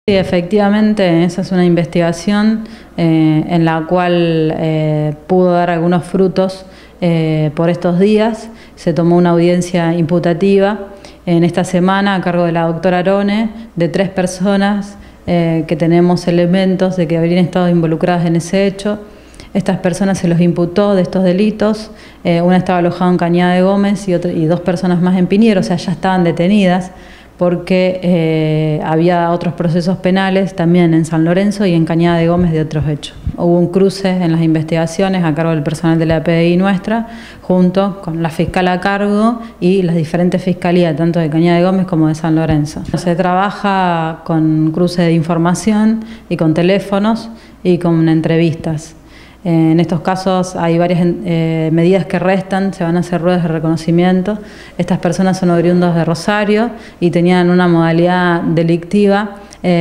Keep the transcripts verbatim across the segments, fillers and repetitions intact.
Sí, efectivamente, esa es una investigación eh, en la cual eh, pudo dar algunos frutos eh, por estos días. Se tomó una audiencia imputativa en esta semana a cargo de la doctora Arone de tres personas eh, que tenemos elementos de que habrían estado involucradas en ese hecho. Estas personas se los imputó de estos delitos. Eh, una estaba alojada en Cañada de Gómez y, otra, y dos personas más en Piñero, o sea, ya estaban detenidas, porque eh, había otros procesos penales también en San Lorenzo y en Cañada de Gómez de otros hechos. Hubo un cruce en las investigaciones a cargo del personal de la P D I nuestra, junto con la fiscal a cargo y las diferentes fiscalías, tanto de Cañada de Gómez como de San Lorenzo. Se trabaja con cruce de información y con teléfonos y con entrevistas. En estos casos hay varias eh, medidas que restan, se van a hacer ruedas de reconocimiento. Estas personas son oriundos de Rosario y tenían una modalidad delictiva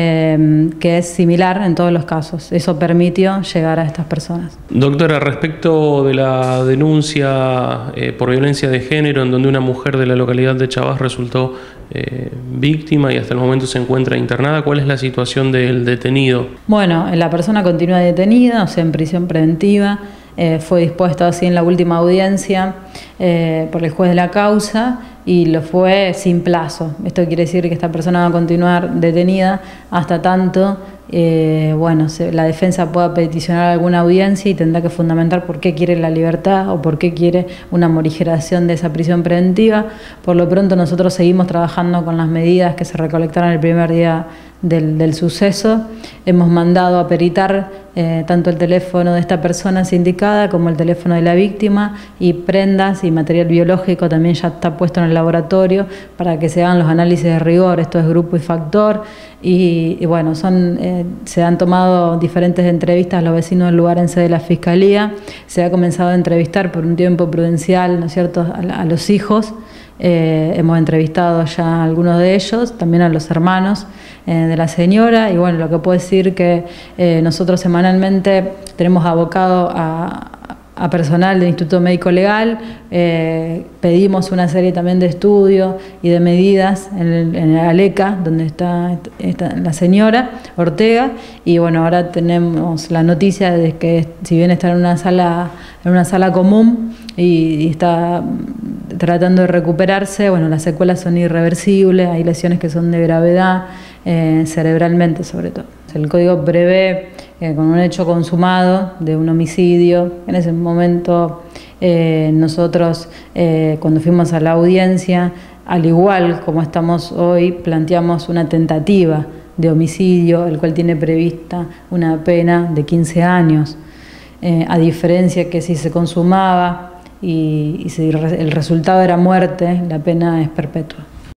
eh, que es similar en todos los casos. Eso permitió llegar a estas personas. Doctora, respecto de la denuncia eh, por violencia de género en donde una mujer de la localidad de Chavás resultó eh, víctima y hasta el momento se encuentra internada, ¿cuál es la situación del detenido? Bueno, la persona continúa detenida, o sea, en prisión preventiva. Eh, fue dispuesto así en la última audiencia eh, por el juez de la causa y lo fue sin plazo. Esto quiere decir que esta persona va a continuar detenida hasta tanto eh, bueno, se, la defensa pueda peticionar alguna audiencia y tendrá que fundamentar por qué quiere la libertad o por qué quiere una morigeración de esa prisión preventiva. Por lo pronto nosotros seguimos trabajando con las medidas que se recolectaron el primer día del, del suceso. Hemos mandado a peritar eh, tanto el teléfono de esta persona sindicada como el teléfono de la víctima, y prendas y material biológico también ya está puesto en el laboratorio para que se hagan los análisis de rigor. Esto es grupo y factor y, y bueno, son, eh, se han tomado diferentes entrevistas a los vecinos del lugar en sede de la Fiscalía. Se ha comenzado a entrevistar por un tiempo prudencial, ¿no es cierto?, a, a los hijos. Eh, hemos entrevistado ya a algunos de ellos, también a los hermanos eh, de la señora, y bueno, lo que puedo decir que eh, nosotros semanalmente tenemos abocado a, a personal del Instituto Médico Legal, eh, pedimos una serie también de estudios y de medidas en el, en el ALECA, donde está, está la señora Ortega, y bueno, ahora tenemos la noticia de que si bien está en una sala, en una sala común y, y está tratando de recuperarse, bueno, las secuelas son irreversibles, hay lesiones que son de gravedad, eh, cerebralmente sobre todo. El código prevé eh, con un hecho consumado de un homicidio. En ese momento eh, nosotros eh, cuando fuimos a la audiencia, al igual como estamos hoy, planteamos una tentativa de homicidio, el cual tiene prevista una pena de quince años, eh, a diferencia que si se consumaba y, y si el resultado era muerte, la pena es perpetua.